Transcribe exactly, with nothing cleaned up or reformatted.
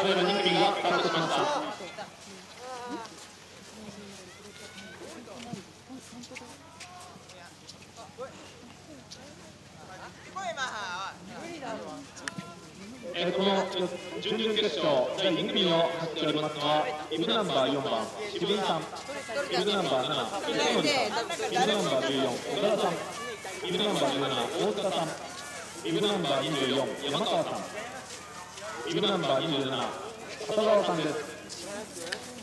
べるに組がスタートしました。えー、この準々決勝だいに組を走っておりますのはイブナンバーよんばん渋井さん、イブナンバーなな磯森さん、イブナンバーじゅうよん岡田さん、イブナンバーじゅうなな大塚さん、イブナンバーにじゅうよん山川さん、イブナンバーにじゅうなな片川さんです。